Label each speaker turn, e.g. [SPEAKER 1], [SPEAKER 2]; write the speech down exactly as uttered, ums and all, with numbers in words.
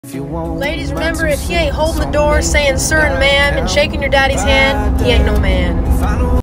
[SPEAKER 1] Ladies, remember, if he ain't holding the door saying sir and ma'am and shaking your daddy's hand, he ain't no man.